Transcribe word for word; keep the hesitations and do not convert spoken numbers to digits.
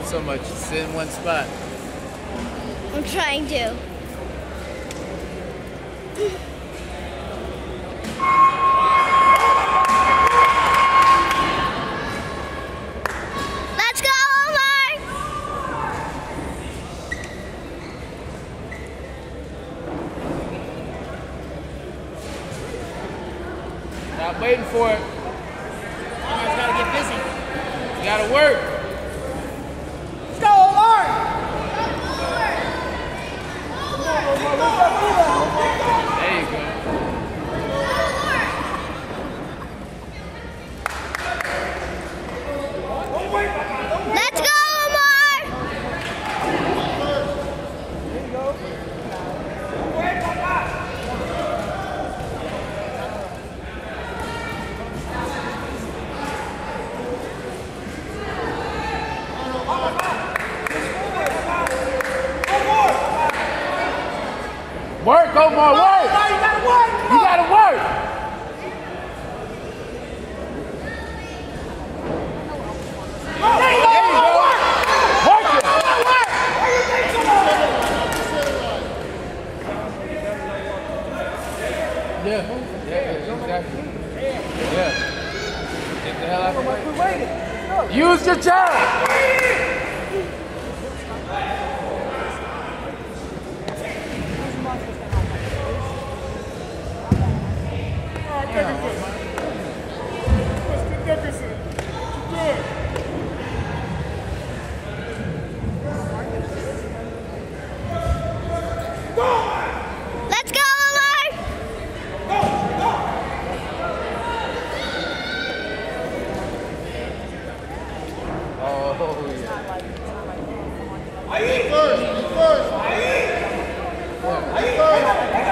so much. Sit in one spot. I'm trying to. Let's go, Omar! Not waiting for it. Omar's gotta get busy. You gotta work. Let's go, Omar! There you go. Let's go, Omar! Work, Omar, work! You gotta work! You gotta work! There you go! There you go! Work it! Yeah, yeah, exactly. Yeah. Get the hell out of the way. Use your job! Let's go, Omar! Oh, yeah. First, first, first.